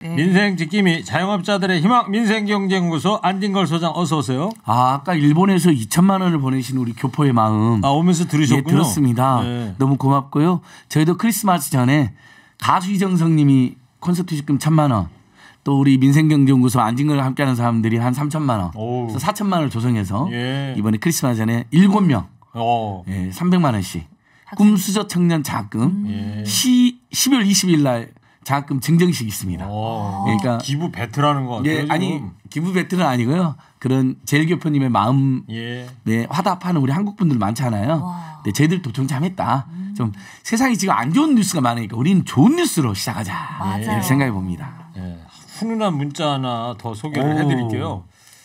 민생 지킴이 자영업자들의 희망 민생경제연구소 안진걸 소장 어서 오세요. 아까 일본에서 2천만 원을 보내신 우리 교포의 마음. 오면서 들으셨군요. 예, 들었습니다. 네. 너무 고맙고요. 저희도 크리스마스 전에 가수 이정성님이 콘서트 직금 1,000만 원. 또 우리 민생경제연구소 안진걸과 함께하는 사람들이 한 3천만 원. 그래서 4천만 원을 조성해서 이번에 크리스마스 전에 7명 300만 원씩 꿈수저 청년 자금 12월 20일 날 자금 증정식이 있습니다. 그러니까 기부 배틀하는 거 같아요. 아니 기부 배틀은 아니고요. 그런 제일교포님의 마음에 화답하는 우리 한국 분들 많잖아요. 근데 저희들 도청참했다. 좀 세상이 지금 안 좋은 뉴스가 많으니까 우리는 좋은 뉴스로 시작하자. 이렇게 생각해 봅니다. 훈훈한 문자 하나 더 소개를 해드릴게요.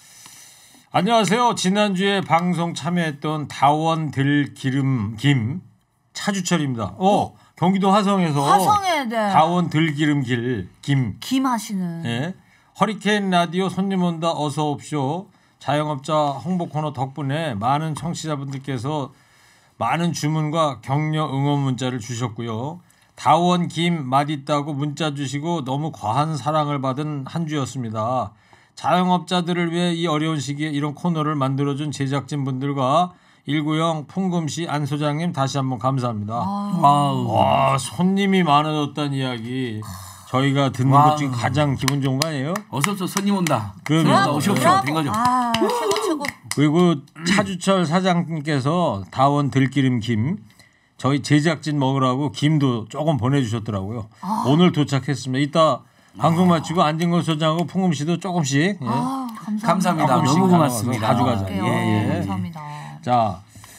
안녕하세요. 지난주에 방송 참여했던 다원 들기름 김 차주철입니다. 경기도 화성에서 다원 들기름 김 하시는. 허리케인 라디오 손님 온다 어서 옵쇼. 자영업자 홍보 코너 덕분에 많은 청취자분들께서 많은 주문과 격려 응원 문자를 주셨고요. 다원 김 맛있다고 문자 주시고 너무 과한 사랑을 받은 한 주였습니다. 자영업자들을 위해 이 어려운 시기에 이런 코너를 만들어준 제작진분들과 190 풍금씨 안 소장님 다시 한번 감사합니다. 와, 손님이 많아졌다는 이야기 저희가 듣는 것 중에 가장 기분 좋은 거 아니에요? 어서 손님 온다. 그러면 오십시오. 된 거죠. 최고. 그리고 차주철 사장님께서 다원 들기름 김 저희 제작진 먹으라고 김도 조금 보내주셨더라고요. 오늘 도착했습니다. 이따 방송 마치고 안진걸 소장하고 풍금 씨도 조금씩 감사합니다. 너무 고맙습니다. 가져가자. 감사합니다. 자,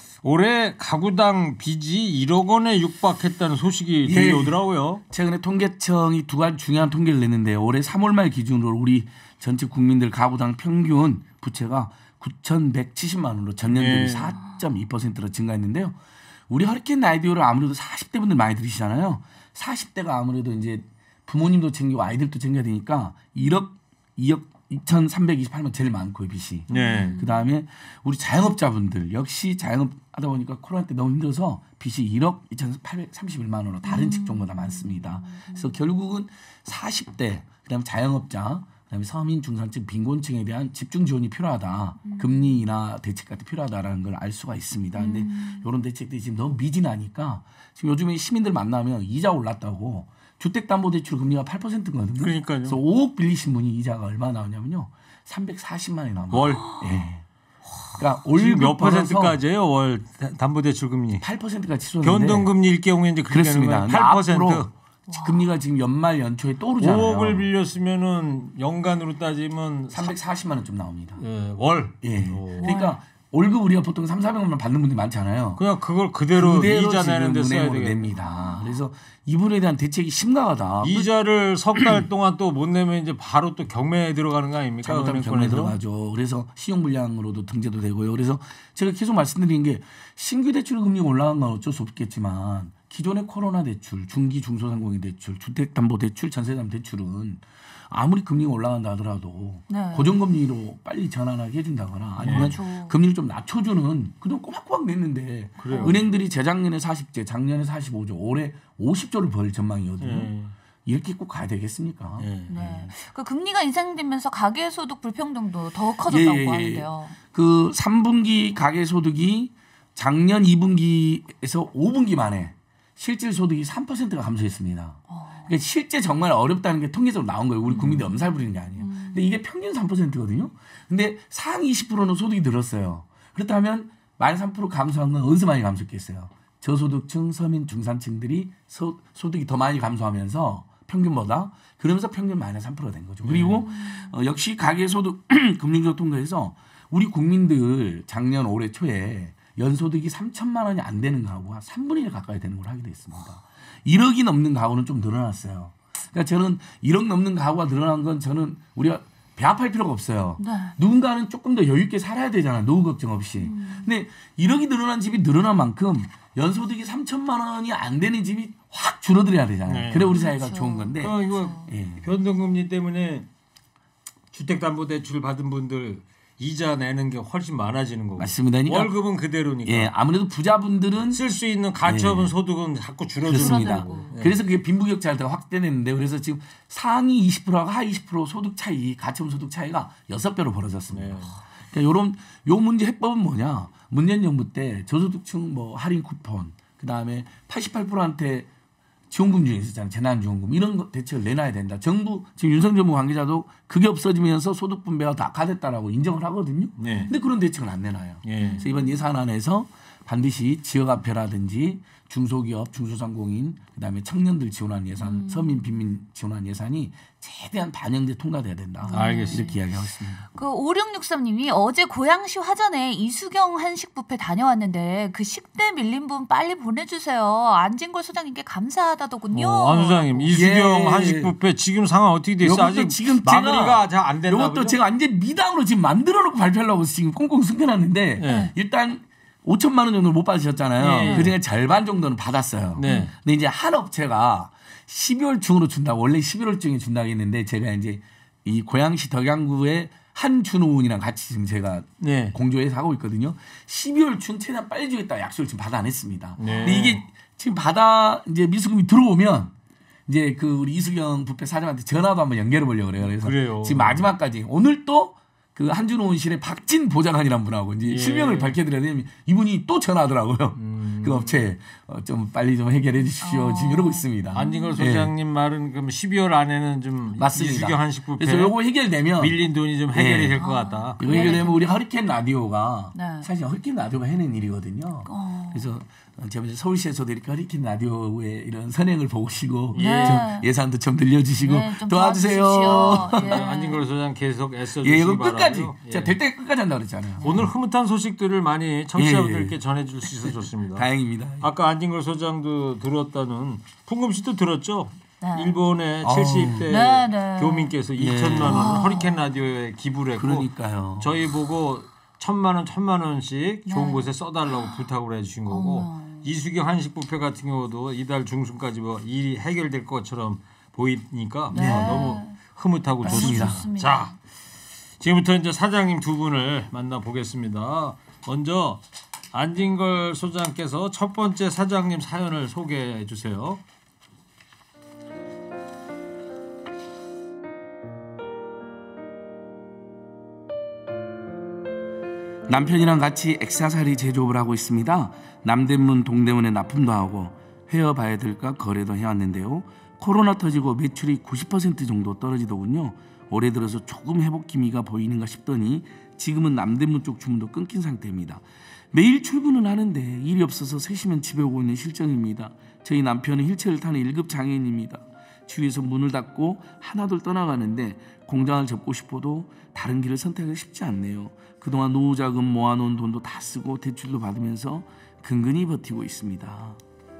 올해 가구당 빚이 1억 원에 육박했다는 소식이 들려오더라고요. 최근에 통계청이 두 가지 중요한 통계를 냈는데 올해 3월 말 기준으로 우리 전체 국민들 가구당 평균 부채가 9,170만 원으로 전년 대비 4.2%로 증가했는데요. 우리 허리케인 라디오를 아무래도 40대 분들 많이 들으시잖아요. 40대가 아무래도 이제 부모님도 챙기고 아이들도 챙겨야 되니까 2억 2,328만 제일 많고 빚이. 그다음에 우리 자영업자분들 역시 자영업하다 보니까 코로나 때 너무 힘들어서 빚이 1억 2,831만 원으로 다른 직종보다 많습니다. 그래서 결국은 40대 그다음에 자영업자 그다음에 서민 중산층 빈곤층에 대한 집중 지원이 필요하다. 금리 인하 대책 같은 필요하다라는 걸 알 수가 있습니다. 근데 이런 대책들이 지금 너무 미진하니까 지금 요즘에 시민들 만나면 이자 올랐다고 주택담보대출 금리가 8%거든요. 그러니까요. 그래서 5억 빌리신 분이 이자가 얼마 나오냐면요. 340만 원이 나옵니다. 월. 그러니까 지금 몇 퍼센트까지예요? 월 담보대출 금리. 8%가 치솟는데. 변동금리일 경우에 이제 그렇습니다. 8%. 금리가 지금 연말 연초에 또 오르잖아요. 5억을 빌렸으면은 연간으로 따지면 340만 원 좀 나옵니다. 월. 그러니까 월급 우리가 보통 3,400만 원 받는 분들이 많잖아요. 그냥 그걸 그대로 이자 내는데 써야 됩니다. 그래서 이분에 대한 대책이 심각하다. 이자를 석 달 동안 또 못 내면 이제 바로 또 경매에 들어가는 거 아닙니까? 잘못하면 경매에 들어가죠. 그래서 신용불량으로도 등재도 되고요. 그래서 제가 계속 말씀드린 게 신규 대출 금리가 올라간 건 어쩔 수 없겠지만 기존의 코로나 대출, 중기 중소상공인 대출, 주택담보대출, 전세담대출은 아무리 금리가 올라간다 하더라도 고정금리로 빨리 전환하게 해준다거나 아니면 금리를 좀 낮춰주는 그동안 꼬박꼬박 냈는데 은행들이 재작년에 40조, 작년에 45조, 올해 50조를 벌 전망이거든요. 이렇게 꼭 가야 되겠습니까? 그 금리가 인상되면서 가계소득 불평등도 더 커졌다고 하는데요. 그 3분기 가계소득이 작년 2분기에서 5분기 만에 실질 소득이 3%가 감소했습니다. 그러니까 실제 정말 어렵다는 게 통계적으로 나온 거예요. 우리 국민들이 엄살 부리는 게 아니에요. 근데 이게 평균 3%거든요. 근데 상위 20%는 소득이 늘었어요. 그렇다면 마이너스 3% 감소한 건 어디서 많이 감소했겠어요? 저소득층, 서민, 중산층들이 소득이 더 많이 감소하면서 평균보다 그러면서 평균 마이너스 3%가 된 거죠. 그리고 역시 가계소득 금융적 통계에서 우리 국민들 작년 올해 초에 연소득이 3천만 원이 안 되는 가구가 3분의 1 가까이 되는 걸 하게 됐습니다. 1억이 넘는 가구는 좀 늘어났어요. 그러니까 저는 1억 넘는 가구가 늘어난 건 저는 우리가 배합할 필요가 없어요. 누군가는 조금 더 여유 있게 살아야 되잖아요. 노후 걱정 없이. 근데 1억이 늘어난 집이 늘어난 만큼 연소득이 3천만 원이 안 되는 집이 확 줄어들어야 되잖아요. 그래 우리 사회가 좋은 건데. 이거 변동금리 때문에 주택담보대출 받은 분들 이자 내는 게 훨씬 많아지는 거고. 맞습니다. 그러니까 월급은 그대로니까. 예, 아무래도 부자분들은 쓸 수 있는 가처분 소득은 자꾸 줄어드는 그렇습니다. 거고. 예. 그래서 그게 빈부격차가 확대됐는데 그래서 지금 상위 20%하고 하위 20% 소득 차이, 가처분 소득 차이가 6배로 벌어졌습니다. 네. 그러니까 요 문제 해법은 뭐냐? 문재인 정부 때 저소득층 뭐 할인 쿠폰, 그다음에 88%한테 지원금 중에 있었잖아요. 재난지원금 이런 거 대책을 내놔야 된다. 정부 지금 윤석열 정부 관계자도 그게 없어지면서 소득 분배가 다 악화됐다라고 인정을 하거든요. 네. 근데 그런 대책을 안 내놔요. 예. 그래서 이번 예산안에서 반드시 지역화폐라든지 중소기업, 중소상공인, 그다음에 청년들 지원한 예산, 서민 빈민 지원한 예산이 최대한 반영돼 통과돼야 된다. 알겠습니다. 이렇게 이야기하고 있습니다. 그 5663님이 어제 고양시 화전에 이수경 한식 뷔페 다녀왔는데 그 식대 밀린 분 빨리 보내주세요. 안진걸 소장님께 감사하다더군요. 안 소장님 이수경 예. 한식 뷔페 지금 상황 어떻게 돼 있어? 요것도 아직 지금 마무리가 잘 안 됐나 이것도 보죠? 제가 완전 미당으로 지금 만들어놓고 발표하려고 지금 꽁꽁 숨겨놨는데 네. 일단 5천만 원 정도를 못 받으셨잖아요. 네. 그중에 절반 정도는 받았어요. 네. 근데 이제 한 업체가 12월 중으로 준다고 원래 11월 중에 준다고 했는데 제가 이제 이 고양시 덕양구의 한준호운이랑 같이 지금 제가 네. 공조해서 하고 있거든요. 12월 중 최대한 빨리 주겠다 약속을 지금 받아냈습니다. 네. 근데 이게 지금 이제 미수금이 들어오면 이제 그 우리 이수경 뷔페 사장한테 전화도 한번 연결해 보려고 그래요. 그래서 그래요. 지금 마지막까지 오늘 또 그 한준호원실의 박진 보좌관이라는 분하고 이제 예. 실명을 밝혀드려야 되면 이분이 또 전화하더라고요. 그 업체 좀 빨리 좀 해결해 주십시오. 지금 이러고 있습니다. 안진걸 예. 소장님 말은 그럼 12월 안에는 좀 맞습니다. 이수경 한식 뷔페 그래서 요거 해결되면 밀린 돈이 좀 해결이 예. 될 것 같다. 이거 해결되면 우리 허리케인 라디오가 네. 사실 허리케인 라디오가 해낸 일이거든요. 그래서 제가 이제 서울시에서도 이렇게 허리케인 라디오의 이런 선행을 보시고 네. 좀 예산도 좀 들려주시고 네, 좀 도와주세요. 도와주십시오. 예. 안진걸 소장 계속 애써주시기 예, 이거 바라고요. 끝까지. 예. 제가 될 때 끝까지 한다고 그랬잖아요. 오늘 흐뭇한 소식들을 많이 청취자분들께 예. 전해줄 수 있어서 좋습니다. 다행입니다. 아까 안진걸 소장도 들었다는 풍금 씨도 들었죠? 네. 일본의 아우. 70대 네, 네. 교민께서 2천만 원을 허리케인 라디오에 기부를 했고 그러니까요. 저희 보고 1,000만 원씩 좋은 곳에 써달라고 부탁을 해주신 거고 어머. 이수경 한식 뷔페 같은 경우도 이달 중순까지 뭐 일이 해결될 것처럼 보이니까 네. 너무 흐뭇하고 좋습니다. 좋습니다. 자, 지금부터 이제 사장님 두 분을 만나 보겠습니다. 먼저 안진걸 소장께서 첫 번째 사장님 사연을 소개해 주세요. 남편이랑 같이 액세서리 제조업을 하고 있습니다. 남대문, 동대문에 납품도 하고 회어 봐야 될까 거래도 해왔는데요. 코로나 터지고 매출이 90% 정도 떨어지더군요. 올해 들어서 조금 회복 기미가 보이는가 싶더니 지금은 남대문 쪽 주문도 끊긴 상태입니다. 매일 출근은 하는데 일이 없어서 3시면 집에 오고 있는 실정입니다. 저희 남편은 휠체어를 타는 1급 장애인입니다. 주위에서 문을 닫고 하나둘 떠나가는데 공장을 접고 싶어도 다른 길을 선택하기 쉽지 않네요. 그동안 노후자금 모아놓은 돈도 다 쓰고 대출도 받으면서 근근히 버티고 있습니다.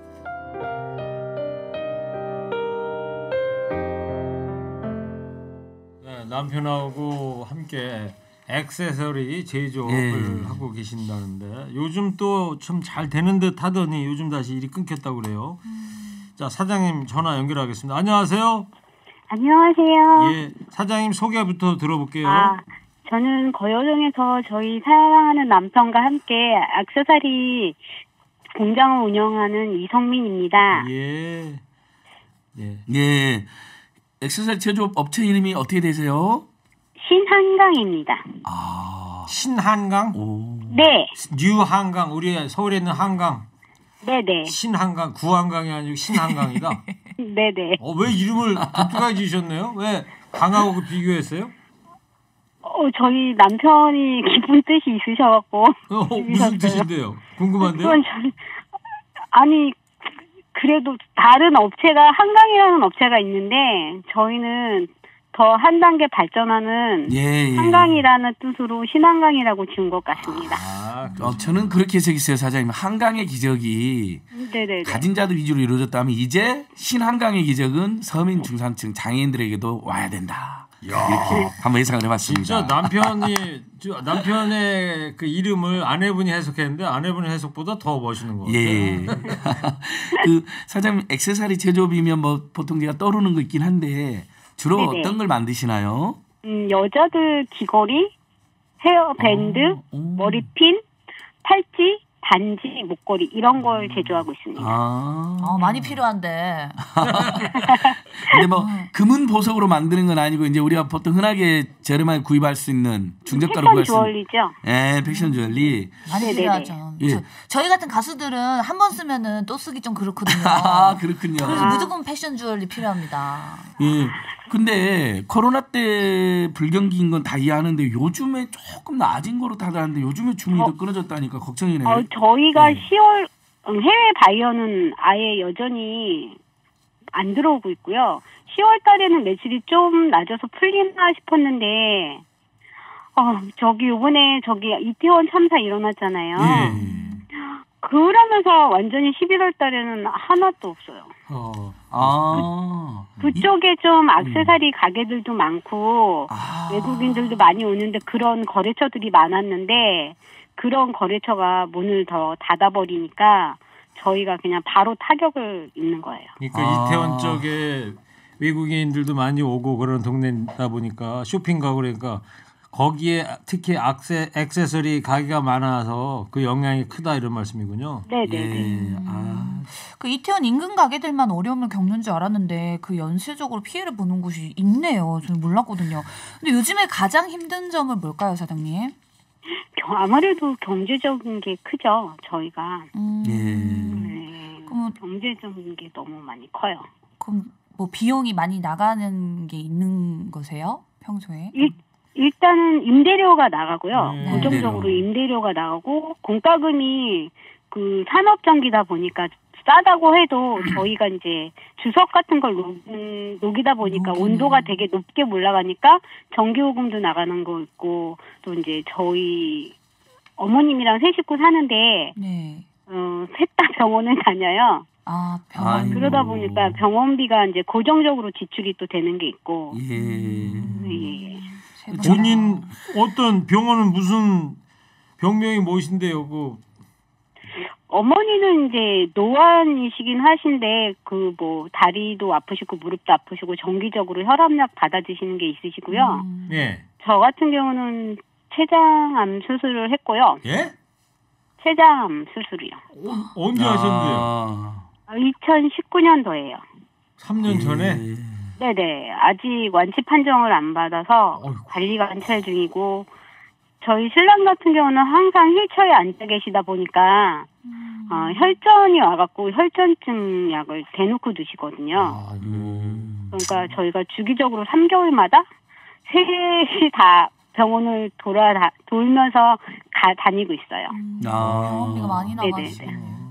네, 남편하고 함께 액세서리 제조업을 예. 하고 계신다는데 요즘 또 좀 잘 되는 듯 하더니 요즘 다시 일이 끊겼다고 그래요. 자, 사장님 전화 연결하겠습니다. 안녕하세요. 안녕하세요. 예, 사장님 소개부터 들어볼게요. 저는 거여동에서 저희 사랑하는 남편과 함께 액세서리 공장을 운영하는 이성민입니다. 예. 예. 예, 액세서리 제조업 업체 이름이 어떻게 되세요? 신한강입니다. 아, 신한강? 오, 네, 뉴한강, 우리 서울에 있는 한강. 네네, 신한강, 구한강이 아니고 신한강이다. 네네. 왜 이름을 독특하게 지으셨네요? 왜 강하고 비교했어요? 저희 남편이 깊은 뜻이 있으셔갖고. 무슨 뜻인데요? 궁금한데요? 그건 아니, 그래도 다른 업체가, 한강이라는 업체가 있는데, 저희는 더 한 단계 발전하는 예, 예. 한강이라는 뜻으로 신한강이라고 지은 것 같습니다. 저는 그렇게 해석했어요, 사장님. 한강의 기적이 네네네. 가진 자들 위주로 이루어졌다면 이제 신한강의 기적은 서민 중산층 장애인들에게도 와야 된다. 이렇게 한번 예상을 해봤습니다. 진짜 남편의 그 이름을 아내분이 해석했는데 아내분의 해석보다 더 멋있는 것 같아요. 예. 그 사장님 액세서리 제조업이면 뭐 보통 제가 떠오르는 거 있긴 한데 주로 네네. 어떤 걸 만드시나요? 여자들 귀걸이, 헤어밴드, 머리핀, 팔찌, 반지, 목걸이 이런 걸 제조하고 있습니다. 많이 필요한데. 근데 뭐 금은 보석으로 만드는 건 아니고 이제 우리가 보통 흔하게 저렴하게 구입할 수 있는 중저가로 구할 수 있는 주얼리죠. 예, 패션 주얼리. 많이 네네네. 필요하죠. 예. 저희 같은 가수들은 한 번 쓰면은 또 쓰기 좀 그렇거든요. 아, 그렇군요. 그래서 무조건 패션 주얼리 필요합니다. 예. 근데 코로나 때 불경기인 건 다 이해하는데 요즘에 조금 낮은 거로 다들 하는데 요즘에 주문이 더 끊어졌다니까 걱정이네. 저희가 10월 해외 바이어는 아예 여전히 안 들어오고 있고요. 10월 달에는 매출이 좀 낮아서 풀리나 싶었는데 요번에 이태원 참사 일어났잖아요. 예. 그러면서 완전히 11월 달에는 하나도 없어요. 그쪽에 좀 액세서리 가게들도 많고 외국인들도 많이 오는데 그런 거래처들이 많았는데 그런 거래처가 문을 더 닫아버리니까 저희가 그냥 바로 타격을 입는 거예요. 그러니까 이태원 쪽에 외국인들도 많이 오고 그런 동네다 보니까 쇼핑 가고 그러니까 거기에 특히 액세서리 가게가 많아서 그 영향이 크다 이런 말씀이군요. 네네. 예. 그 이태원 인근 가게들만 어려움을 겪는 줄 알았는데 그 연쇄적으로 피해를 보는 곳이 있네요. 저는 몰랐거든요. 근데 요즘에 가장 힘든 점은 뭘까요, 사장님? 아무래도 경제적인 게 크죠. 저희가. 예. 그럼 경제적인 게 너무 많이 커요. 그럼 뭐 비용이 많이 나가는 게 있는 거세요? 평소에? 일단은 임대료가 나가고요. 네. 고정적으로 임대료가 나가고 공과금이 그 산업전기다 보니까 싸다고 해도 저희가 이제 주석 같은 걸 녹이다 보니까 온도가 되게 높게 올라가니까 전기요금도 나가는 거 있고 또 이제 저희 어머님이랑 세 식구 사는데 네. 셋 다 병원을 다녀요. 병원. 그러다 보니까 병원비가 이제 고정적으로 지출이 또 되는 게 있고. 예. 본인 어떤 병원은 무슨 병명이 무엇인데요? 어머니는 이제 노안이시긴 하신데 그 뭐 다리도 아프시고 무릎도 아프시고 정기적으로 혈압약 받아주시는 게 있으시고요. 예. 저 같은 경우는 췌장암 수술을 했고요. 예? 췌장암 수술이요. 언제 하셨는데요? 2019년도에요. 3년 전에? 네네. 아직 완치 판정을 안 받아서 어이구. 관리 관찰 중이고 저희 신랑 같은 경우는 항상 휠체어에 앉아 계시다 보니까 혈전이 와갖고 혈전증 약을 대놓고 드시거든요. 그러니까 저희가 주기적으로 3개월마다 셋이 다 병원을 돌면서 다니고 있어요. 병원비가 많이 나가시죠.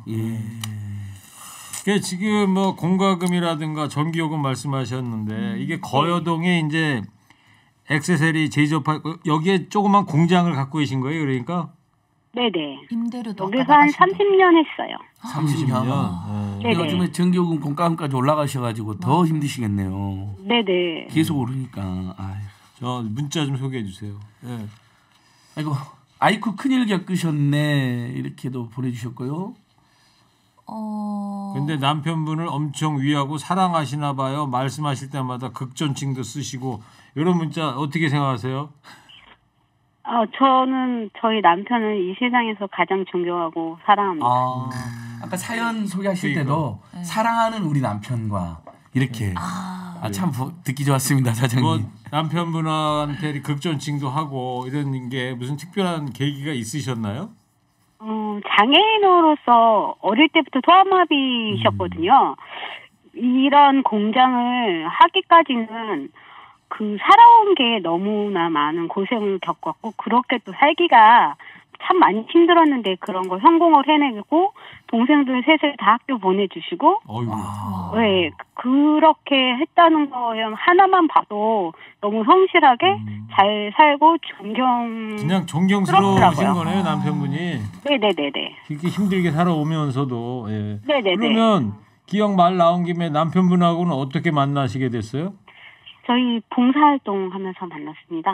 지금 뭐 공과금이라든가 전기요금 말씀하셨는데 이게 거여동에 이제 액세서리 제조하고 여기에 조그만 공장을 갖고 계신 거예요, 그러니까? 네네. 임대료도 여기서 한 30년 했어요. 30년. 네네. 요즘에 전기요금 공과금까지 올라가셔가지고 더 힘드시겠네요. 네네. 계속 오르니까. 저 문자 좀 소개해 주세요. 네. 아이고 큰일 겪으셨네 이렇게도 보내주셨고요. 근데 남편분을 엄청 위하고 사랑하시나 봐요. 말씀하실 때마다 극존칭도 쓰시고 이런 문자 어떻게 생각하세요? 저는 저희 남편을 이 세상에서 가장 존경하고 사랑합니다. 아까 사연 소개하실 때도 사랑하는 우리 남편과 이렇게 참 듣기 좋았습니다, 사장님. 뭐 남편분한테 극존칭도 하고 이런 게 무슨 특별한 계기가 있으셨나요? 장애인으로서 어릴 때부터 소아마비셨거든요. 이런 공장을 하기까지는 살아온 게 너무나 많은 고생을 겪었고 그렇게 또 살기가 참 많이 힘들었는데 그런 걸 성공을 해내고 동생들 셋을 다 학교 보내주시고 네, 그렇게 했다는 거 하나만 봐도 너무 성실하게 잘 살고 그냥 존경스러우신 거네요, 남편분이. 네네네네. 이렇게 힘들게 살아오면서도. 예. 네네네. 그러면 기억 말 나온 김에 남편분하고는 어떻게 만나시게 됐어요? 저희 봉사활동 하면서 만났습니다.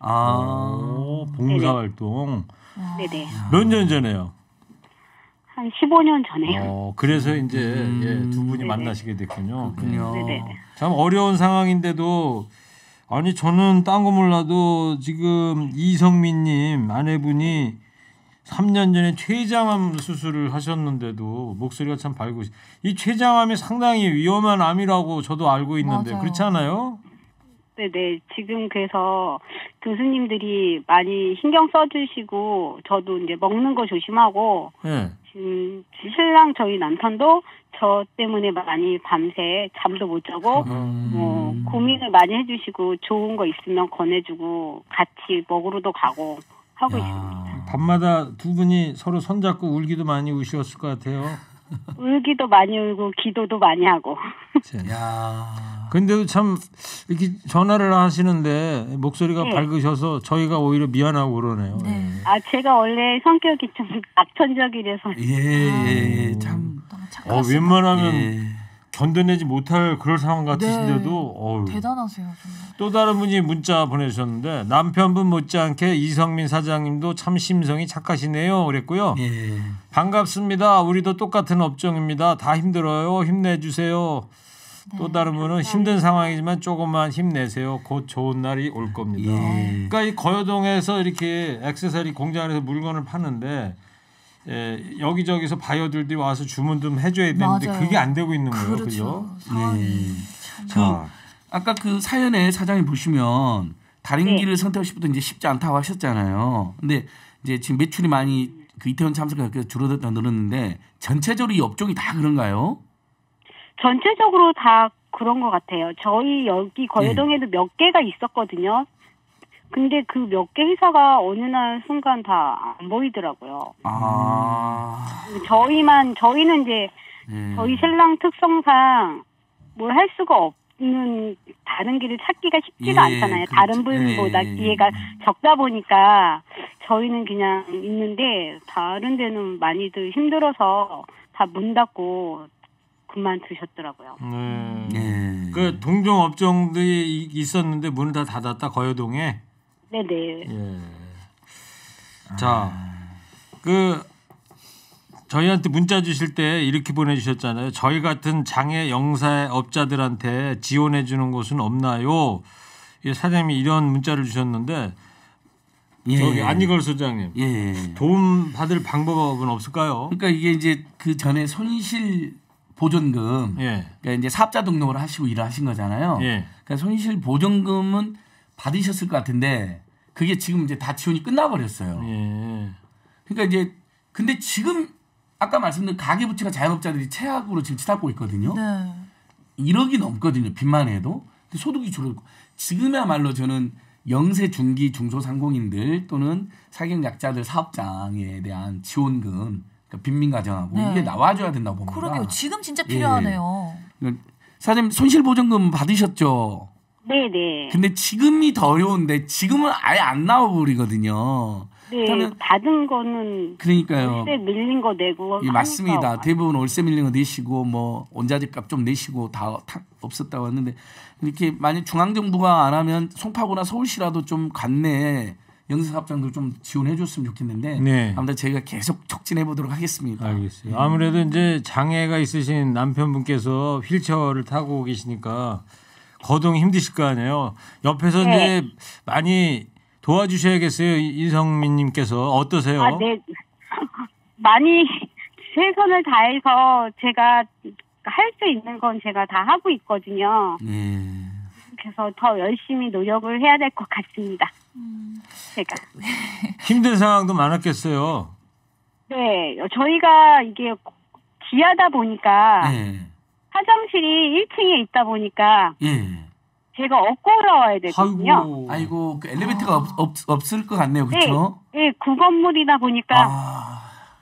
봉사활동. 네네. 몇 년 전에요? 한 15년 전에요. 그래서 이제 두 분이 만나시게 됐군요. 그렇군요. 네네. 참 어려운 상황인데도 아니 저는 딴 거 몰라도 지금 이성민님 아내분이 3년 전에 췌장암 수술을 하셨는데도 목소리가 참 밝으시. 이 췌장암이 상당히 위험한 암이라고 저도 알고 있는데 맞아요. 그렇지 않아요? 네네. 지금 그래서 교수님들이 많이 신경 써주시고 저도 이제 먹는 거 조심하고 예. 지금 신랑 저희 남편도 저 때문에 많이 밤새 잠도 못 자고 뭐 고민을 많이 해주시고 좋은 거 있으면 권해주고 같이 먹으러도 가고 하고 있습니다. 밤마다 두 분이 서로 손잡고 울기도 많이 우셨을 것 같아요. 울기도 많이 울고 기도도 많이 하고. 야. 근데도 참 이렇게 전화를 하시는데 목소리가 네. 밝으셔서 저희가 오히려 미안하고 그러네요. 네. 아 제가 원래 성격이 좀 낙천적이라서 예, 참. 너무 착하시다. 웬만하면 예. 견뎌내지 못할 그럴 상황 같으신데도 네. 어휴. 대단하세요 정말. 또 다른 분이 문자 보내주셨는데 남편분 못지않게 이성민 사장님도 참 심성이 착하시네요 그랬고요. 예. 반갑습니다. 우리도 똑같은 업종입니다. 다 힘들어요. 힘내주세요. 또 다른 분은 힘든 상황이지만 조금만 힘내세요. 곧 좋은 날이 올 겁니다. 예. 그러니까 이 거여동에서 이렇게 액세서리 공장에서 물건을 파는데 여기저기서 바이어들이 와서 주문 좀 해줘야 되는데 맞아요. 그게 안 되고 있는 거예요. 그렇죠. 그죠? 상황이 참. 자, 아까 그 사연에 사장님 보시면 다른 네. 길을 선택하실 분도 이제 쉽지 않다고 하셨잖아요. 근데 이제 지금 매출이 많이 그 이태원 참사가 줄어들다 늘었는데 전체적으로 이 업종이 다 그런가요? 전체적으로 다 그런 것 같아요. 저희 여기 거여동에도 몇 개가 있었거든요. 근데 그 몇 개 회사가 어느 날 순간 다 안 보이더라고요. 아. 저희는 이제 예. 저희 신랑 특성상 뭘 할 수가 없는 다른 길을 찾기가 쉽지가 예, 않잖아요. 그렇죠. 다른 분보다 예. 기회가 적다 보니까 저희는 그냥 있는데 다른 데는 많이들 힘들어서 다 문 닫고 그만두셨더라고요. 네. 예. 그 동종 업종들이 있었는데 문을 다 닫았다 거여동에. 네네. 예. 자, 그 저희한테 문자 주실 때 이렇게 보내주셨잖아요. 저희 같은 장애 영사업자들한테 지원해 주는 곳은 없나요? 예, 사장님이 이런 문자를 주셨는데 예. 저기 안희걸 소장님 예. 도움 받을 방법은 없을까요? 그러니까 이게 이제 그 전에 손실 보존금 예, 그러니까 이제 사업자 등록을 하시고 일을 하신 거잖아요. 예. 그러니까 손실 보존금은 받으셨을 것 같은데 그게 지금 이제 다 지원이 끝나버렸어요. 예. 그러니까 이제 근데 지금 아까 말씀드린 가계부채가 자영업자들이 최악으로 지금 치닫고 있거든요. 네. 1억이 넘거든요. 빚만 해도. 근데 소득이 줄어들고 지금이야말로 저는 영세 중기 중소상공인들 또는 사경약자들 사업장에 대한 지원금 그러니까 빈민 가정하고 네. 이게 나와줘야 된다고 봅니다. 그러게요. 지금 진짜 필요하네요. 사장님 손실보전금 받으셨죠? 네네. 근데 지금이 더 어려운데 지금은 아예 안 나와버리거든요. 네. 저는 받은 거는 그러니까요. 월세 밀린 거 내고 예, 하니까 맞습니다. 대부분 월세 밀린 거 내시고 뭐 원자재 값 좀 내시고 다 없었다고 했는데 이렇게 만약 중앙정부가 안 하면 송파구나 서울시라도 좀 관내 영세사업장도 좀 지원해 줬으면 좋겠는데 네. 아무튼 저희가 계속 촉진해 보도록 하겠습니다. 알겠어요. 아무래도 이제 장애가 있으신 남편분께서 휠체어를 타고 계시니까 거동 힘드실 거 아니에요. 옆에서 네. 이제 많이 도와주셔야겠어요. 이성민님께서 어떠세요? 아, 네. 많이 최선을 다해서 제가 할 수 있는 건 제가 다 하고 있거든요. 네. 그래서 더 열심히 노력을 해야 될 것 같습니다. 제가. 힘든 상황도 많았겠어요. 네. 저희가 이게 지하다 보니까 네. 화장실이 1층에 있다 보니까 예. 제가 업고 올라와야 되거든요. 아이고. 아이고 그 엘리베이터가 없을 것 같네요. 그렇죠? 네, 구건물이다 보니까 아.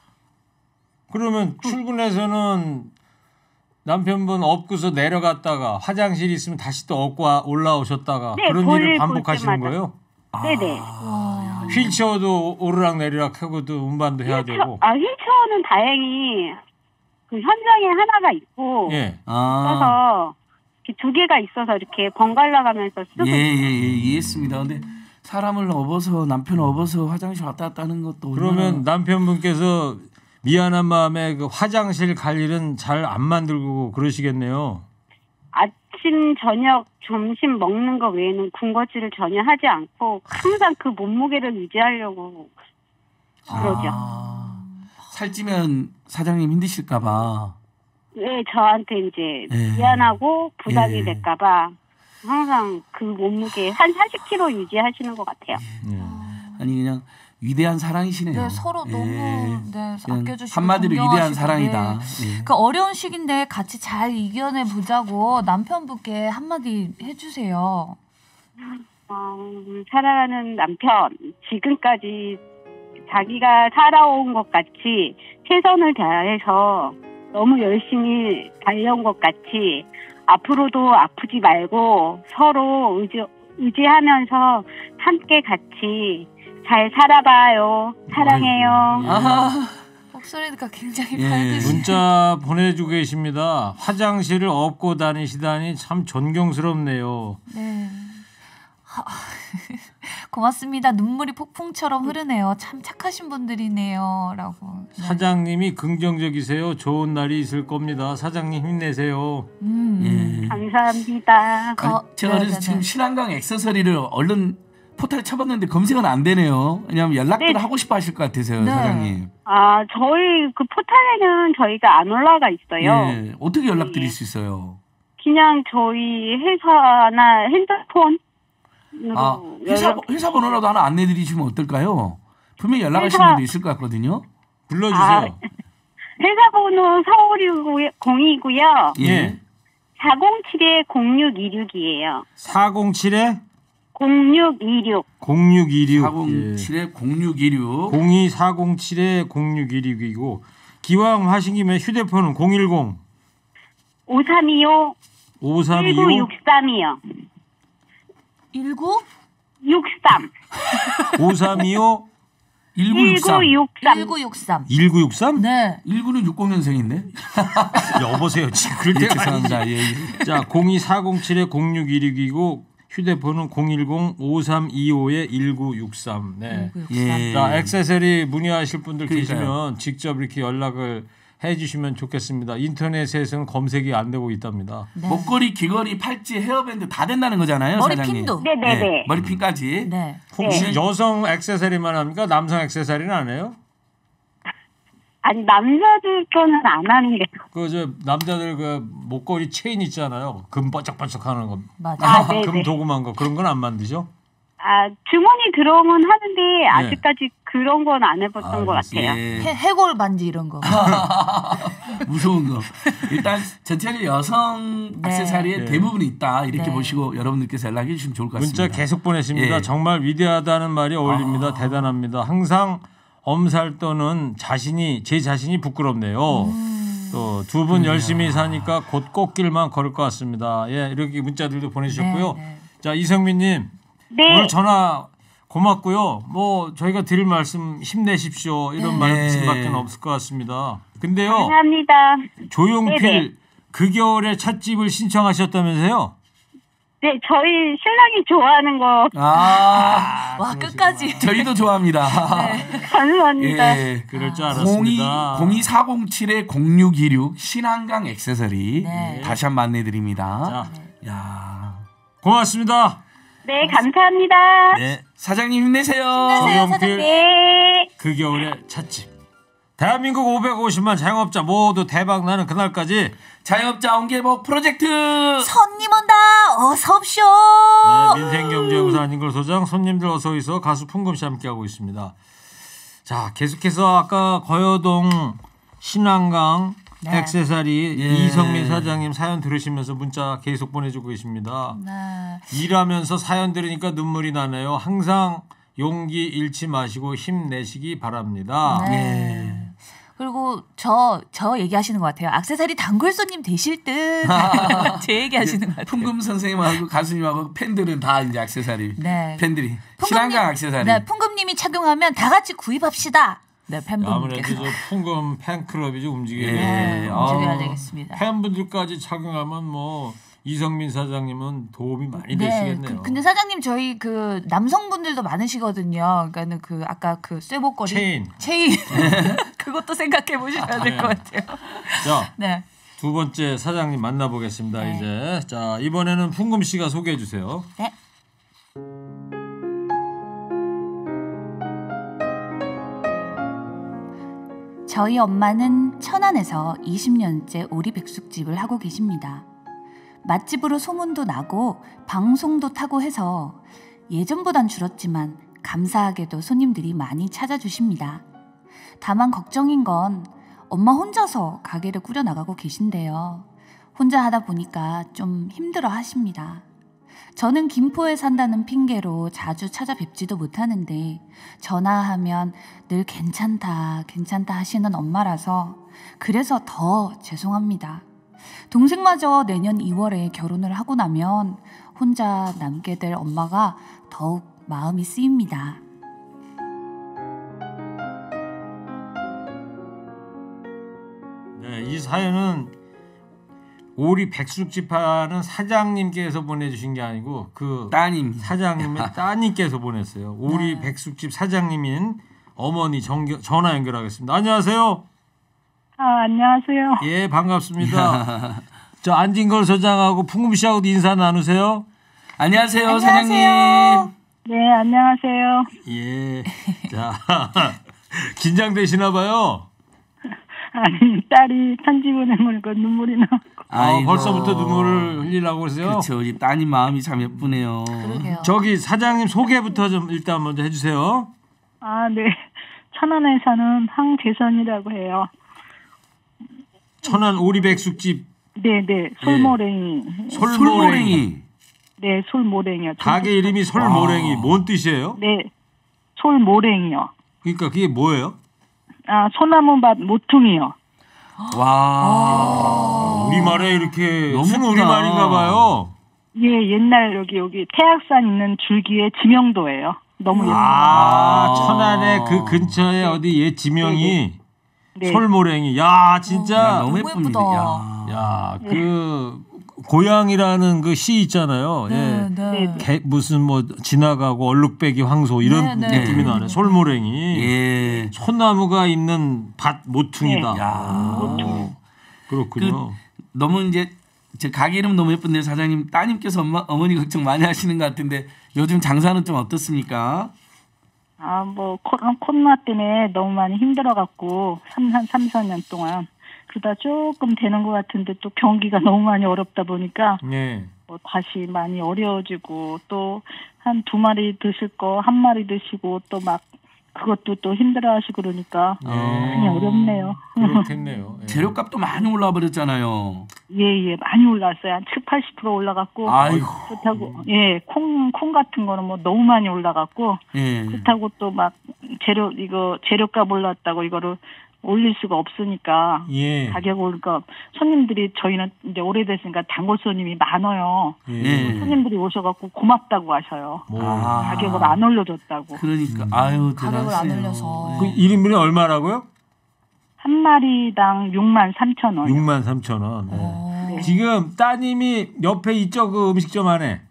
그러면 출근해서는 남편분 업고서 내려갔다가 화장실 있으면 다시 또 업고 올라오셨다가 네, 그런 볼 일을 반복하시는 때마다. 거예요? 네네. 와. 휠체어도 오르락 내리락 하고도 운반도 해야 되고. 휠체어는 다행히 그 현장에 하나가 있고 예. 아. 그래서 이렇게 두 개가 있어서 이렇게 번갈아 가면서 쓰고 예, 이해했습니다. 근데 사람을 업어서 남편 업어서 화장실 왔다 갔다 하는 것도 그러면 남편분께서 미안한 마음에 그 화장실 갈 일은 잘 안 만들고 그러시겠네요. 아침, 저녁, 점심 먹는 거 외에는 군것질을 전혀 하지 않고 항상 그 몸무게를 유지하려고 그러죠. 살찌면 사장님 힘드실까봐. 네, 저한테 이제 예. 미안하고 부담이 예. 될까봐 항상 그 몸무게 한 40kg 유지하시는 것 같아요. 아니 그냥 위대한 사랑이시네요. 네, 서로 너무 네, 그냥 아껴주시고 한마디로 위대한 존경하시고, 사랑이다. 네. 예. 그 어려운 시기인데 같이 잘 이겨내 보자고 남편분께 한마디 해주세요. 사랑하는 남편, 지금까지 자기가 살아온 것 같이 최선을 다해서 너무 열심히 달려온 것 같이 앞으로도 아프지 말고 서로 의지하면서 함께 같이 잘 살아봐요. 사랑해요. 목소리가 굉장히 예. 밝으시네요. 문자 보내주고 계십니다. 화장실을 업고 다니시다니 참 존경스럽네요. 네. 고맙습니다. 눈물이 폭풍처럼 흐르네요. 참 착하신 분들이네요.라고. 네. 사장님이 긍정적이세요. 좋은 날이 있을 겁니다. 사장님 힘내세요. 예. 감사합니다. 제가 그래서 지금 신한강 액세서리를 얼른 포털에 쳐봤는데 검색은 안 되네요. 왜냐하면 연락들을 네. 하고 싶어 하실 것 같아서요, 네. 사장님. 저희 그 포탈에는 저희가 안 올라가 있어요. 예. 어떻게 연락드릴 수 있어요? 그냥 저희 회사나 핸드폰으로 회사 번호라도 하나 안내드리시면 어떨까요? 분명히 연락하시는 분도 있을 것 같거든요. 불러주세요. 회사 번호 서울이고요. 0이고요. 예. 407-0626이에요. 407에 0626. 0626. 407에 0626. 02407에 0626이고 기왕 하신 김에 휴대폰은 010 5325 5325 1963이요. 19? 63. 5325 1963. 1963. 1963. 1963? 네. 19는 60년생인데? 여보세요. 지금 그럴 때가 죄송합니다. 아니지. 예. 자, 02407에 0626이고 휴대폰은 010-5325에 1963. 네. 1963. 예. 자, 액세서리 문의하실 분들 그러니까요. 계시면 직접 이렇게 연락을 해 주시면 좋겠습니다. 인터넷에서는 검색이 안 되고 있답니다. 네. 목걸이, 귀걸이, 팔찌, 헤어밴드 다 된다는 거잖아요, 머리핀도. 사장님. 네네네. 머리핀까지. 네. 혹시 네. 여성 액세서리만 합니까? 남성 액세서리는 안 해요? 아니, 남자들 거는 안 하는 게. 그 남자들 그 목걸이 체인 있잖아요. 금 번쩍번쩍 하는 거. 맞아. 네네. 금 도금한 거 그런 건 안 만드죠? 주머니 들어오면 하는데 네. 아직까지 그런 건 안 해봤던 것 같아요. 예. 해골 반지 이런 거. 무서운 거. 일단 전체적으로 여성 네. 액세서리의 네. 대부분이 있다. 이렇게 네. 보시고 여러분들께서 연락해 주시면 좋을 것 같습니다. 문자 계속 보내십니다. 예. 정말 위대하다는 말이 어울립니다. 대단합니다. 항상 엄살 떠는 제 자신이 부끄럽네요. 또 두 분 열심히 사니까 곧 꽃길만 걸을 것 같습니다. 예, 이렇게 문자들도 보내주셨고요. 네, 네. 자, 이성민님 네. 오늘 전화 고맙고요. 뭐 저희가 드릴 말씀 힘내십시오. 이런 말씀밖에 없을 것 같습니다. 근데요, 감사합니다. 조용필 네네. 그 겨울에 찻집을 신청하셨다면서요? 네, 저희 신랑이 좋아하는 거 와, 끝까지. 저희도 좋아합니다. 감사합니다. 예. 그럴 줄 알았습니다. 02407에 0626 신한강 액세서리 네. 다시 한번 안내드립니다. 자, 야. 고맙습니다. 네, 감사합니다. 네, 사장님 힘내세요. 힘내세요, 조용필 사장님. 네. 그 겨울에 찻집. 대한민국 550만 자영업자 모두 대박 나는 그날까지 자영업자 온개복 프로젝트. 손님 온다. 어서 옵쇼. 네, 민생경제연구소 안인걸 소장 손님들 어서 오이소 가수 풍금 씨 함께하고 있습니다. 자, 계속해서 아까 거여동 신한강 네. 액세서리 예. 이성민 사장님 사연 들으시면서 문자 계속 보내주고 계십니다. 네. 일하면서 사연 들으니까 눈물이 나네요. 항상 용기 잃지 마시고 힘내시기 바랍니다. 네. 예. 그리고 저 얘기하시는 것 같아요. 액세서리 단골 손님 되실 듯. 제 얘기하시는 것 같아요. 풍금 선생님하고 가수님하고 팬들은 다 이제 액세서리. 네. 팬들이 신한강 액세서리. 네, 풍금님이 착용하면 다 같이 구입합시다. 네, 아무래도 팬분들께서. 저 풍금 팬클럽이 좀 움직여야 예. 네, 돼요. 움직여야 어. 되겠습니다. 팬분들까지 착용하면 뭐 이성민 사장님은 도움이 많이 네, 되시겠네요. 근데 사장님 저희 그 남성분들도 많으시거든요. 그러니까는 그 아까 그 쇠목걸이 체인. 그것도 생각해 보셔야 될 것 같아요. 자, 네. 두 번째 사장님 만나보겠습니다. 네. 이제 자 이번에는 풍금 씨가 소개해 주세요. 네. 저희 엄마는 천안에서 20년째 오리백숙집을 하고 계십니다. 맛집으로 소문도 나고 방송도 타고 해서 예전보단 줄었지만 감사하게도 손님들이 많이 찾아주십니다. 다만 걱정인 건 엄마 혼자서 가게를 꾸려나가고 계신데요. 혼자 하다 보니까 좀 힘들어 하십니다. 저는 김포에 산다는 핑계로 자주 찾아뵙지도 못하는데 전화하면 늘 괜찮다 하시는 엄마라서 그래서 더 죄송합니다. 동생마저 내년 2월에 결혼을 하고 나면 혼자 남게 될 엄마가 더욱 마음이 쓰입니다. 네, 이 사연은 오리 백숙집 하는 사장님께서 보내주신 게 아니고 그 따님. 사장님의 따님께서 보냈어요. 오리 네. 백숙집 사장님인 어머니 전화 연결하겠습니다. 안녕하세요. 안녕하세요. 예, 반갑습니다. 저 안진걸 소장하고 풍금 씨하고도 인사 나누세요. 안녕하세요, 사장님. 네, 안녕하세요. 예. 자, 긴장되시나 봐요. 아니, 딸이 편지 보내면 그 눈물이 나. 아이고. 벌써부터 눈물을 흘리려고 그러세요. 그렇죠. 우리 따님 마음이 참 예쁘네요. 그러게요. 저기 사장님 소개부터 좀 일단 먼저 해주세요. 아, 네. 천안에 사는 황재선이라고 해요. 천안 오리백숙집 네. 솔모랭이. 솔모랭이. 네, 솔모랭이요. 가게 이름이 솔모랭이. 뭔 뜻이에요? 네, 솔모랭이요. 그러니까 그게 뭐예요? 아, 소나무밭 모퉁이요. 와. 우리말에 이렇게 너무 순 예쁘다. 우리말인가 봐요. 예, 옛날 여기 태악산 있는 줄기의 지명도예요. 너무 예뻐요. 아, 천안에 그 근처에 어디 옛 지명이 네. 솔모랭이. 야, 진짜. 야, 너무 너무 예쁩니다. 예쁘다. 야, 그 고향이라는 그 시 있잖아요. 예. 네. 무슨 뭐 지나가고 얼룩배기 황소 이런 네, 네. 느낌이 나네. 솔모랭이. 예. 소나무가 있는 밭 모퉁이다. 네. 야. 오, 그렇군요. 너무 이제 제 가게 이름 너무 예쁜데 사장님 따님께서 어머니 걱정 많이 하시는 것 같은데 요즘 장사는 좀 어떻습니까? 아, 뭐 코로나 때문에 너무 많이 힘들어갖고 한 3, 4년 동안 그러다 조금 되는 것 같은데 또 경기가 너무 많이 어렵다 보니까 네. 뭐 다시 많이 어려워지고 또 한 2마리 드실 거 1마리 드시고 또 막 그것도 또 힘들어하시고 그러니까 많이 어렵네요. 그렇겠네요. 예. 재료값도 많이 올라 버렸잖아요. 예, 많이 올랐어요. 한 7, 80% 올라갔고 아이고. 그렇다고 콩 같은 거는 뭐 너무 많이 올라갔고 예. 그렇다고 또 막 재료값 올랐다고 이거를 올릴 수가 없으니까 예. 가격 오르니까 손님들이 저희는 이제 오래됐으니까 단골 손님이 많아요. 예. 손님들이 오셔갖고 고맙다고 하셔요. 뭐. 가격을 안 올려줬다고. 그러니까 아유 가격을 안 대단하시네요. 올려서. 그 1인분이 얼마라고요? 한 마리당 63,000원. 63,000원. 네. 어. 지금 따님이 옆에 있죠, 그 음식점 안에.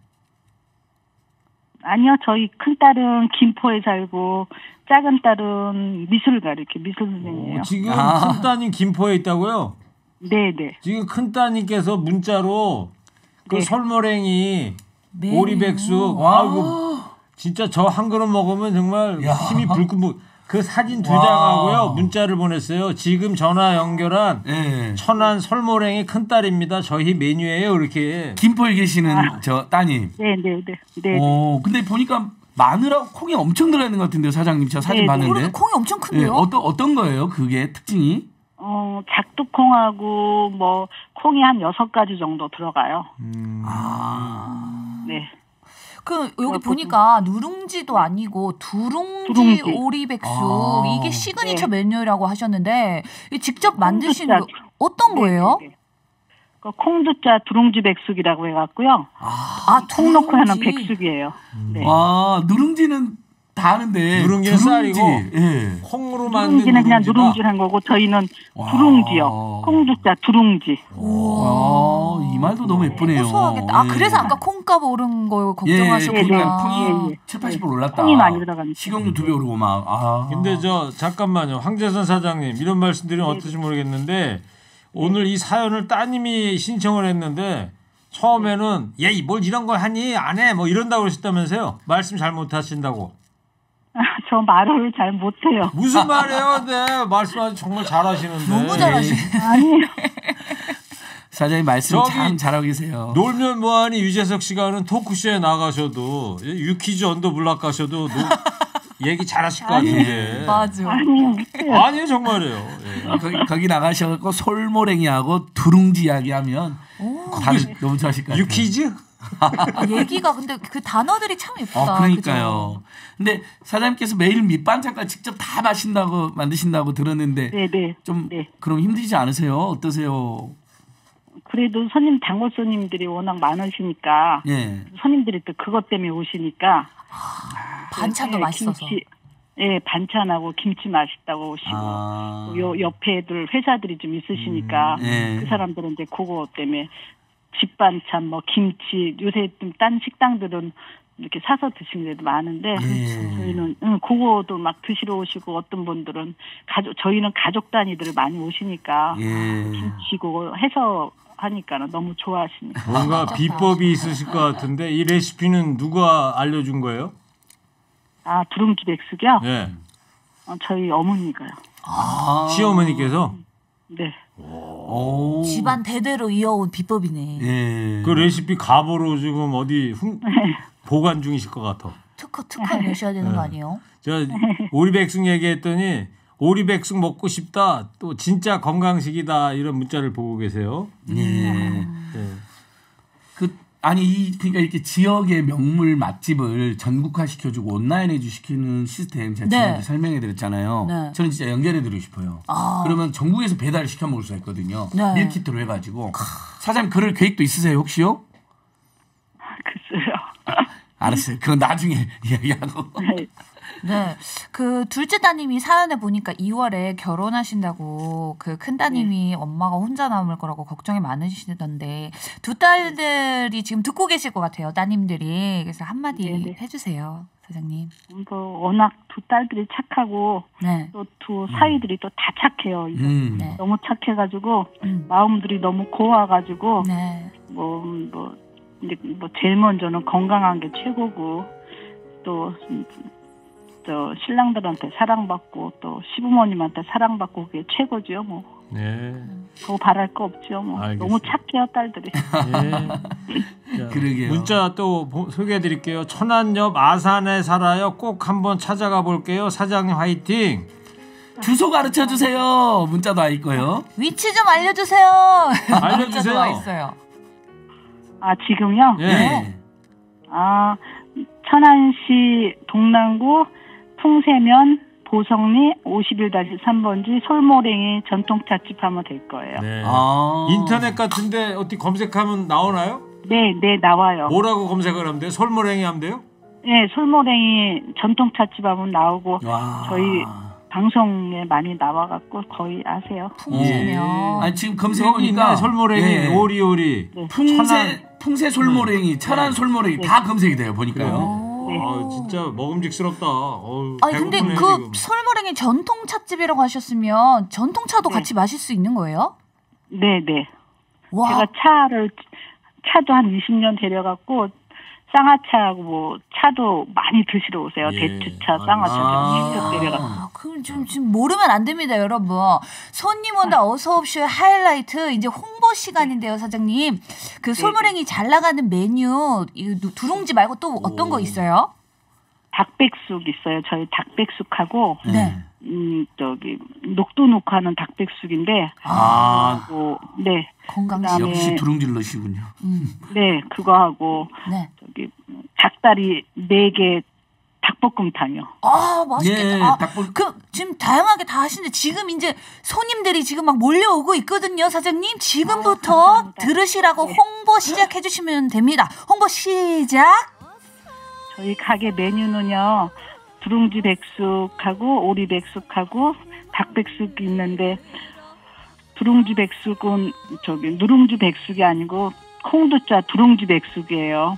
아니요, 저희 큰 딸은 김포에 살고 작은 딸은 미술가 이렇게 미술 선생님이에요. 지금 아. 큰 따님 김포에 있다고요? 네네. 지금 큰 따님께서 문자로 그 네. 솔모랭이 메뉴. 오리백숙 아이고 진짜 저 한 그릇 먹으면 정말 힘이 불끈 그 사진 2장하고요 문자를 보냈어요. 지금 전화 연결한 예. 천안 솔모랭이 큰 딸입니다. 저희 메뉴예요. 이렇게. 김포에 계시는 저 따님. 네네네. 오, 근데 보니까 마늘하고 콩이 엄청 들어있는 것 같은데요, 사장님. 제가 사진 네, 봤는데. 그러게 콩이 엄청 예, 큰데요? 어떤 거예요? 그게 특징이? 작두콩하고 뭐 콩이 한 6가지 정도 들어가요. 아. 네. 그 여기 보니까 누룽지도 아니고 두룽지 오리백숙 아. 이게 시그니처 네. 메뉴라고 하셨는데 이 직접 만드신 거 콩두자. 어떤 거예요? 네네네. 그 콩두자 두룽지 백숙이라고 해갖고요. 아, 콩 넣고 하는 두룽지. 백숙이에요. 네. 아, 누룽지는 다 아는데. 누룽지는 쌀이고 예. 콩으로 만든 누룽지는 그냥 누룽지다. 누룽지를 한 거고 저희는 와. 두룽지요. 콩두자 두룽지. 와, 이 말도 너무 예쁘네요. 고소하겠다. 아, 예. 그래서 아까 콩값 오른 거 예, 걱정하셨구나. 그러니까 콩이 예. 7, 80% 올랐다. 콩이 많이 들어가니까. 식용유 2배 오르고 막. 아. 근데 저 잠깐만요. 황재선 사장님 이런 말씀드리면 어떨지 모르겠는데 오늘 이 사연을 따님이 신청을 했는데 처음에는 얘 뭘 이런 걸 하니 안 해 뭐 이런다고 그러셨다면서요. 말씀 잘 못하신다고. 저 말을 잘 못해요. 무슨 말이에요? 네 말씀 정말 잘하시는데. 너무 잘하시네. 아니요. 사장님 말씀 저기 참 잘하고 계세요. 놀면 뭐하니 유재석 씨가 하는 토크쇼에 나가셔도 유퀴즈 언더 블락 가셔도 얘기 잘하실 것 같은데. 맞아. 아니요. 아니요 정말이에요. 예. 거기 나가셔서 솔모랭이하고 두룽지 이야기하면 다들 너무 좋아하실 것 같아요. 유퀴즈? 얘기가 근데 그 단어들이 참 예쁘다. 그러니까요. 그죠? 근데 사장님께서 매일 밑반찬까지 직접 다 만드신다고 들었는데 네네. 좀 네. 그럼 힘들지 않으세요? 어떠세요? 그래도 단골 손님들이 워낙 많으시니까 예. 손님들이 또 그것 때문에 오시니까 반찬도 맛있어서. 예, 반찬하고 김치 맛있다고 오시고 요 옆에 애들 회사들이 좀 있으시니까 예. 그 사람들은 이제 그거 때문에 집 반찬 뭐 김치 요새 좀 딴 식당들은 이렇게 사서 드시는 데도 많은데 예. 저희는 그거도 막 드시러 오시고 어떤 분들은 저희는 가족 단위들 많이 오시니까 예. 김치 그거 해서 하니까는 너무 좋아하시니까. 뭔가 비법이 있으실 것 같은데 이 레시피는 누가 알려준 거예요? 아 두룽지 백숙이요? 네. 저희 어머니가요. 시어머니께서 네. 오. 집안 대대로 이어온 비법이네. 예. 그 레시피 가보로 지금 어디 보관 중이실 것 같아. 특허 내셔야 되는 거 아니에요? 제가 오리백숙 얘기했더니 오리백숙 먹고 싶다. 또 진짜 건강식이다. 이런 문자를 보고 계세요. 예. 네. 그러니까 이렇게 지역의 명물 맛집을 전국화 시켜주고 온라인에 시키는 시스템 제가 지난주에 설명해 드렸잖아요. 네. 저는 진짜 연결해 드리고 싶어요. 그러면 전국에서 배달을 시켜 먹을 수가 있거든요. 네. 밀키트로 해가지고. 사장님 그럴 계획도 있으세요 혹시요? 글쎄요. 알았어요. 그건 나중에 이야기하고. 네. 그 둘째 따님이 사연에 보니까 2월에 결혼하신다고 그 큰 따님이 엄마가 혼자 남을 거라고 걱정이 많으시던데 두 딸들이 지금 듣고 계실 것 같아요. 따님들이. 그래서 한마디 해주세요. 사장님. 워낙 두 딸들이 착하고 네. 또 두 사위들이 또 다 착해요. 네. 너무 착해가지고 마음들이 너무 고와가지고 네. 이제 제일 먼저는 건강한 게 최고고 또 신랑들한테 사랑받고 또 시부모님한테 사랑받고 그게 최고죠. 뭐. 네. 더 바랄 거 없죠. 뭐. 너무 착해요 딸들이. 네. 자, 그러게요. 문자 또 소개해드릴게요. 천안역 아산에 살아요. 꼭 한번 찾아가 볼게요. 사장님 화이팅. 주소 가르쳐 주세요. 문자도 와 있고요. 위치 좀 알려주세요. 알려주세요. 문자도 와 있어요. 아 지금요? 네. 아 천안시 동남구 풍세면 보성리 51-3번지 솔모랭이 전통찻집 하면 될 거예요. 네. 인터넷 같은데 어떻게 검색하면 나오나요? 네, 나와요. 뭐라고 검색을 하면 돼요? 솔모랭이 하면 돼요? 네, 솔모랭이 전통찻집 하면 나오고 와. 저희 방송에 많이 나와갖고 거의 아세요. 풍세면. 아니 지금 검색해 보니까 솔모랭이, 오리오리, 풍세 솔모랭이, 천안 솔모랭이 다 검색이 돼요. 보니까요. 진짜 먹음직스럽다. 아니 근데 그 지금. 솔모랭이 전통찻집이라고 하셨으면 전통차도 같이 마실 수 있는 거예요? 네. 와. 제가 차도 한 20년 데려갖고 쌍화차하고 뭐 차도 많이 드시러 오세요. 대추차, 쌍화차 직접 데려가서. 그럼 지금 모르면 안 됩니다, 여러분. 손님 온다 어서 옵쇼의 하이라이트 이제 홍보 시간인데요, 사장님. 그 솔모랭이 잘 나가는 메뉴 두룽지 말고 또 어떤 거 있어요? 닭백숙 있어요. 저희 닭백숙하고 네. 녹두녹화는 닭백숙인데 네. 건강식. 역시 두룽질러시군요. 네, 그거 하고 닭다리 4개 닭볶음탕이요. 아, 맛있겠다. 예, 그 지금 다양하게 다 하시는데 지금 이제 손님들이 지금 막 몰려오고 있거든요, 사장님. 지금부터 들으시라고 홍보 시작해 주시면 됩니다. 홍보 시작. 저희 가게 메뉴는요. 두룽지 백숙하고 오리 백숙하고 닭백숙이 있는데 두룽지 백숙은 누룽지 백숙이 아니고 콩두자 두룽지 백숙이에요.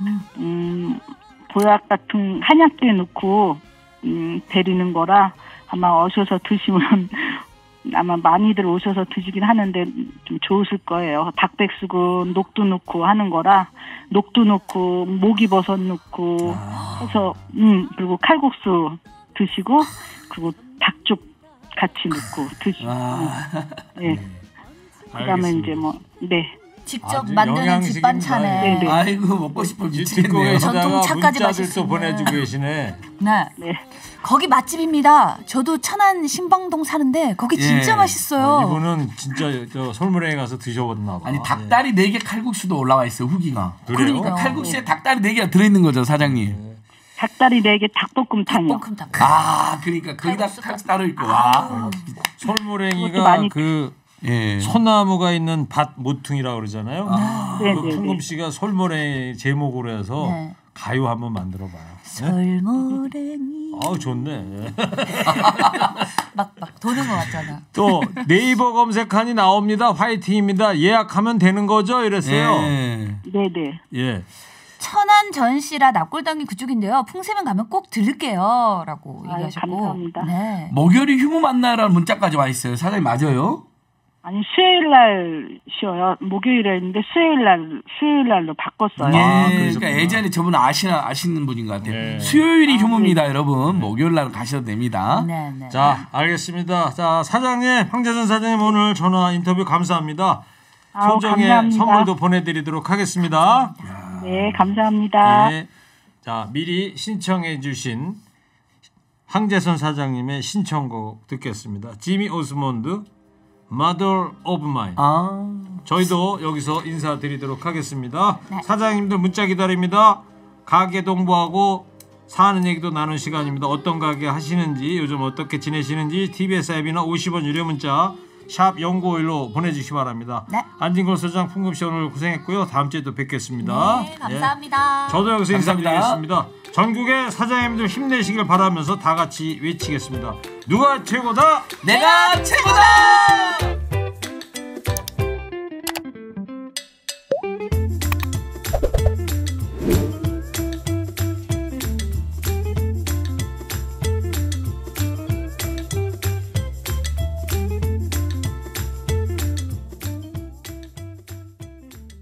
보약 같은 한약재 넣고 데리는 거라 아마 오셔서 드시면 아마 많이들 오셔서 드시긴 하는데 좀 좋으실 거예요. 닭백숙은 녹두 넣고 하는 거라 녹두 넣고 목이버섯 넣고 해서 그리고 칼국수 드시고 그리고 닭죽 같이 넣고 드시고 네. 그다음에 이제 뭐 네. 직접 아주 만드는 영양식입니다. 집반찬에 네. 아이고 먹고 싶어 듣고 미치겠네요. 계시다가 전통차까지 마실 문자들 수 또 있는. 보내주고 계시네. 네. 네. 거기 맛집입니다. 저도 천안 신방동 사는데 거기 진짜 예. 맛있어요. 이분은 진짜 저 솔무랭이 가서 드셔봤나 봐. 아니 닭다리 4개 칼국수도 올라와 있어요 후기가. 그래요? 그러니까요. 칼국수에 닭다리 4개가 들어있는 거죠 사장님. 닭다리 4개 닭볶음탕이요. 볶음탕. 아 그러니까 거기다 칼국수가- 칼국수 따로 있고 와. 솔무랭이가 그것도 많이 그 예. 소나무가 있는 밭 모퉁이라고 그러잖아요. 네, 그 네, 풍금 씨가 솔무랭이 제목으로 해서 네. 가요 한번 만들어봐요. 네? 솔모랭이 아우 좋네. 막 도는 것 같잖아. 또 네이버 검색하니 나옵니다. 화이팅입니다. 예약하면 되는 거죠? 이랬어요. 예. 네네. 예. 천안 전시라 납골당이 그쪽인데요. 풍세면 가면 꼭 들를게요라고 아유, 얘기하셨고. 감사합니다. 네. 목요일이 휴무 만나라는 문자까지 와 있어요. 사장님 맞아요? 아니 수요일 날 쉬어요. 목요일에 했는데 수요일 날로 바꿨어요. 아, 예. 그러셨구나. 그러니까 예전에 저분 아시는 분인 것 같아요. 네. 수요일이 휴무입니다, 여러분. 목요일 날 가셔도 됩니다. 네, 네. 자, 알겠습니다. 자, 사장님, 황재선 사장님 오늘 전화 인터뷰 감사합니다. 아우, 손정의 감사합니다. 선물도 보내드리도록 하겠습니다. 네, 감사합니다. 예. 자, 미리 신청해주신 황재선 사장님의 신청곡 듣겠습니다. 지미 오스몬드, Mother of Mine. 아. 저희도 여기서 인사드리도록 하겠습니다. 네. 사장님들 문자 기다립니다. 가게 동부하고 사는 얘기도 나눈 시간입니다. 어떤 가게 하시는지 요즘 어떻게 지내시는지 TBS 앱이나 50원 유료 문자 샵 0951로 보내주시기 바랍니다. 네. 안진걸 소장 풍금씨 오늘 고생했고요. 다음 주에 또 뵙겠습니다. 네, 감사합니다. 예. 저도 여기서 감사합니다. 인사드리겠습니다. 전국의 사장님들 힘내시길 바라면서 다 같이 외치겠습니다. 누가 최고다? 내가 최고다!